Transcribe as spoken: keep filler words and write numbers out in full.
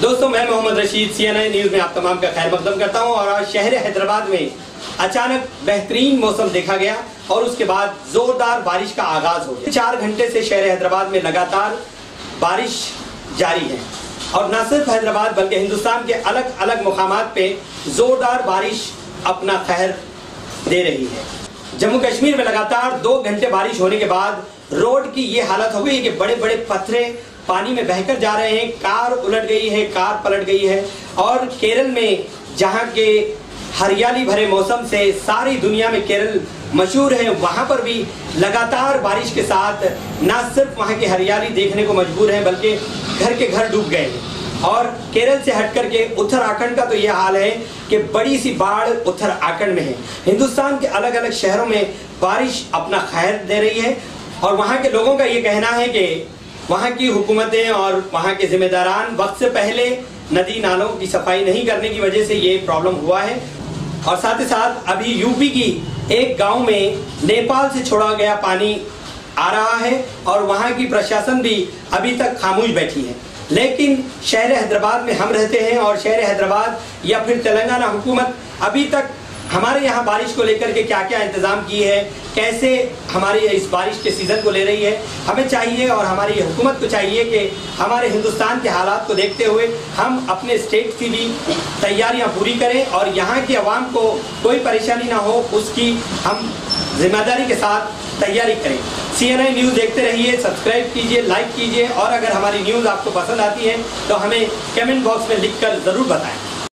दोस्तों, मैं Mohammad Rashid CNI news में आप तमाम का खैर मकदम करता हूं। और आज शहर हैदराबाद में अचानक बेहतरीन मौसम देखा गया और उसके बाद जोरदार बारिश का आगाज हो गया। चार घंटे से शहर हैदराबाद में लगातार बारिश जारी है और न सिर्फ हैदराबाद बल्कि हिंदुस्तान के अलग अलग मुकामात पे जोरदार बारिश अपना कहर दे रही है। जम्मू कश्मीर में लगातार दो घंटे बारिश होने के बाद रोड की ये हालत हो गई कि बड़े बड़े पत्थरे पानी में बहकर जा रहे हैं, कार उलट गई है, कार पलट गई है। और केरल में जहां के हरियाली भरे मौसम से सारी दुनिया में केरल मशहूर है, वहां पर भी लगातार बारिश के साथ न सिर्फ वहां की हरियाली देखने को मजबूर है बल्कि घर के घर डूब गए हैं। और केरल से हटकर के उत्तराखंड का तो यह हाल है कि बड़ी सी बाढ़ उत्तराखंड में है। हिंदुस्तान के अलग अलग शहरों में बारिश अपना खैर दे रही है और वहां के लोगों का ये कहना है कि वहां की हुकूमतें और वहां के जिम्मेदारान वक्त से पहले नदी नालों की सफाई नहीं करने की वजह से ये प्रॉब्लम हुआ है। और साथ ही साथ अभी यूपी की एक गांव में नेपाल से छोड़ा गया पानी आ रहा है और वहां की प्रशासन भी अभी तक खामोश बैठी है। लेकिन शहर हैदराबाद में हम रहते हैं और शहर हैदराबाद या फिर तेलंगाना हुकूमत अभी तक हमारे यहाँ बारिश को लेकर के क्या क्या इंतजाम किए है, कैसे हमारे इस बारिश के सीजन को ले रही है। हमें चाहिए और हमारी हुकूमत को चाहिए कि हमारे हिंदुस्तान के हालात को देखते हुए हम अपने स्टेट की भी तैयारियां पूरी करें और यहाँ की आवाम को कोई परेशानी ना हो, उसकी हम जिम्मेदारी के साथ तैयारी करें। सीएनआई न्यूज़ देखते रहिए, सब्सक्राइब कीजिए, लाइक कीजिए और अगर हमारी न्यूज़ आपको पसंद आती है तो हमें कमेंट बॉक्स में लिखकर ज़रूर बताएं।